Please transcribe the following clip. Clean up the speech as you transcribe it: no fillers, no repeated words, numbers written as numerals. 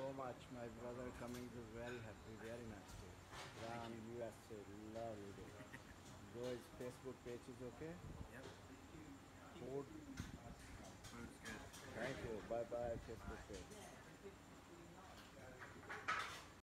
so much. My brother coming to very happy, very nice day. Thank Ram, you. USA, lovely day. Though his Facebook page is okay. Yep. Food. Food's good. Thank you. Bye bye, Facebook Bye. page.